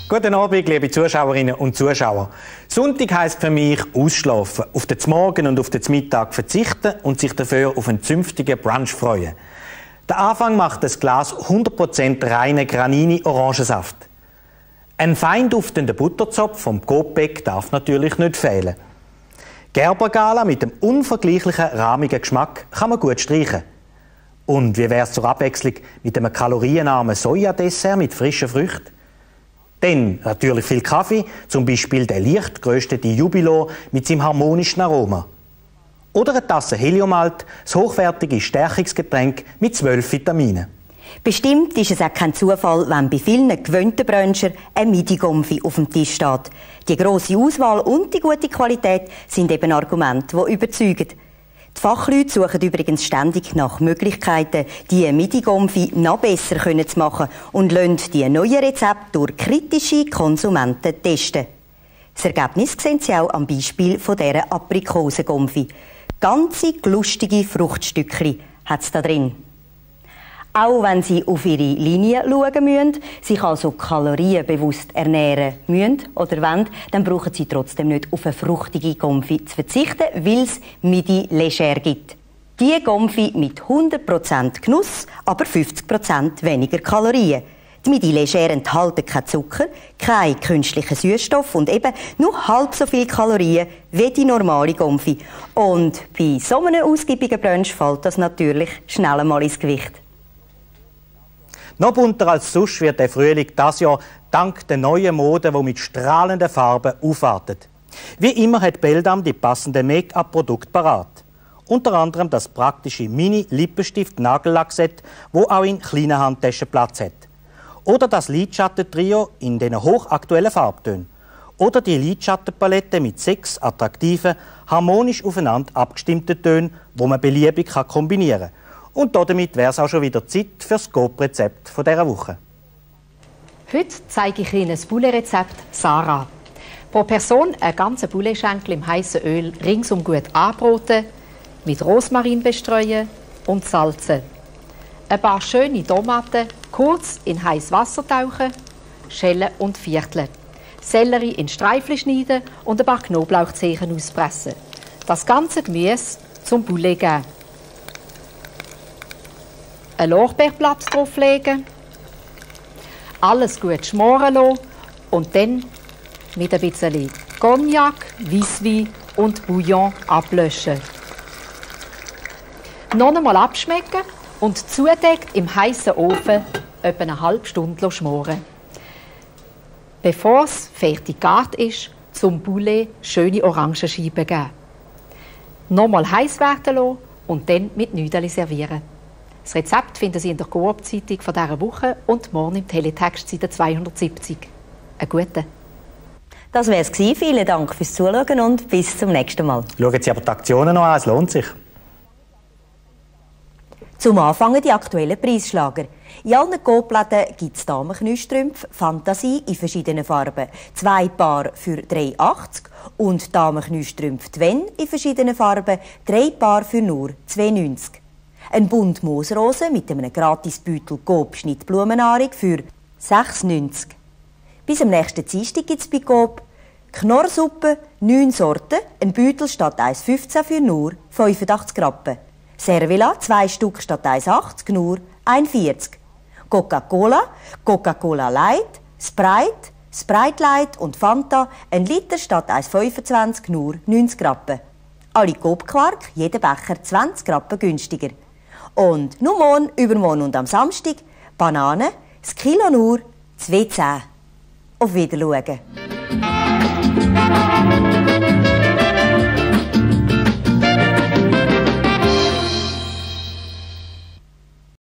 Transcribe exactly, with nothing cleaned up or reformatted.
Guten Abend, liebe Zuschauerinnen und Zuschauer. Sonntag heisst für mich ausschlafen, auf den Morgen und auf den Mittag verzichten und sich dafür auf einen zünftigen Brunch freuen. Der Anfang macht das Glas hundert Prozent reinen Granini-Orangensaft. Ein fein duftender Butterzopf vom Coop darf natürlich nicht fehlen. Gerbergala mit dem unvergleichlichen rahmigen Geschmack kann man gut streichen. Und wie wäre es zur Abwechslung mit einem kalorienarmen Sojadessert mit frischen Früchten? Dann natürlich viel Kaffee, zum Beispiel der leicht geröstete Jubilo mit seinem harmonischen Aroma. Oder eine Tasse Heliomalt, das hochwertige Stärkungsgetränk mit zwölf Vitaminen. Bestimmt ist es auch kein Zufall, wenn bei vielen gewöhnten Bruncher ein Midi-Gomfi auf dem Tisch steht. Die grosse Auswahl und die gute Qualität sind eben Argumente, die überzeugen. Die Fachleute suchen übrigens ständig nach Möglichkeiten, die Midi-Gomfi noch besser zu machen und lassen die neuen Rezepte durch kritische Konsumenten testen. Das Ergebnis sehen Sie auch am Beispiel von dieser Aprikosen-Gomfi. Ganze lustige Fruchtstückchen hat es da drin. Auch wenn Sie auf Ihre Linie schauen müssen, sich also kalorienbewusst ernähren müssen oder wollen, dann brauchen Sie trotzdem nicht auf eine fruchtige Gomfi zu verzichten, weil es Midi Leger gibt. Die Gomfi mit hundert Prozent Genuss, aber fünfzig Prozent weniger Kalorien. Die Midi Leger enthalten keinen Zucker, keinen künstlichen Süßstoff und eben nur halb so viele Kalorien wie die normale Gomfi. Und bei so einem ausgiebigen Brunch fällt das natürlich schnell einmal ins Gewicht. Noch bunter als sonst wird der Frühling dieses Jahr dank der neuen Mode, die mit strahlenden Farben aufwartet. Wie immer hat Beldam die passenden Make-up-Produkte parat. Unter anderem das praktische Mini-Lippenstift-Nagellack-Set, wo auch in kleinen Handtaschen Platz hat. Oder das Lidschattenntrio in diesen hochaktuellen Farbtönen. Oder die Lidschattenpalette mit sechs attraktiven, harmonisch aufeinander abgestimmten Tönen, die man beliebig kombinieren kann. Und damit wäre es auch schon wieder Zeit für das Coop-Rezept dieser Woche. Heute zeige ich Ihnen das Poulet-Rezept Sarah. Pro Person ein ganzer Pouletschenkel im heißen Öl ringsum gut anbraten, mit Rosmarin bestreuen und salzen. Ein paar schöne Tomaten kurz in heißes Wasser tauchen, schälen und vierteln. Sellerie in Streifen schneiden und ein paar Knoblauchzehen auspressen. Das ganze Gemüse zum Poulet geben. Ein Lorbeerblatt drauflegen, alles gut schmoren lassen und dann mit ein bisschen Cognac, Weisswein und Bouillon ablöschen. Noch einmal abschmecken und zudeckt im heißen Ofen etwa eine halbe Stunde schmoren. Bevor es fertig gegart ist, zum Poulet schöne Orangenscheiben geben. Nochmal heiß werden lassen und dann mit Nüdeli servieren. Das Rezept finden Sie in der Coop-Zeitung von dieser Woche und morgen im Teletext Seite zweihundertsiebzig. Einen guten. Das wäre es gewesen. Vielen Dank fürs Zuschauen und bis zum nächsten Mal. Schauen Sie aber die Aktionen noch an, es lohnt sich. Zum Anfang die aktuellen Preisschlager. In allen Coop-Läden gibt es Damenknäustrümpfe Fantasie in verschiedenen Farben. Zwei Paar für drei achtzig und Damenknäustrümpfe Twen in verschiedenen Farben. Drei Paar für nur zwei neunzig. Ein Bund Moosrosen mit einem Gratisbeutel Coop Schnittblumennahrung für sechs neunzig. Bis am nächsten Dienstag gibt es bei Coop Knorrsuppe, neun Sorten, ein Beutel statt eins fünfzehn für nur fünfundachtzig Rappen. Servila, zwei Stück statt eins achtzig, nur eins vierzig. Coca-Cola, Coca-Cola Light, Sprite, Sprite Light und Fanta, ein Liter statt eins fünfundzwanzig, nur neunzig Rappen. Alle Coop-Quark, jeder Becher zwanzig Rappen günstiger. Und nur morgen, übermorgen und am Samstag Bananen, das Kilo nur zwei zehn. Auf Wiedersehen.